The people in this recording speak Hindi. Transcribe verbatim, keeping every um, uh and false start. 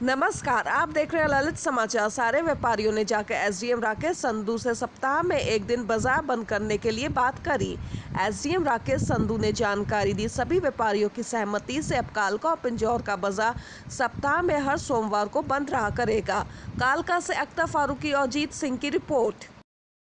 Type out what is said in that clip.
नमस्कार, आप देख रहे हैं ललित समाचार। सारे व्यापारियों ने जाकर एसडीएम राकेश संधू से सप्ताह में एक दिन बाजार बंद करने के लिए बात करी। एसडीएम राकेश संधू ने जानकारी दी, सभी व्यापारियों की सहमति से अब कालका और पिंजौर का बाजार सप्ताह में हर सोमवार को बंद रहा करेगा। कालका से अख्तर फारूकी और जीत सिंह की रिपोर्ट।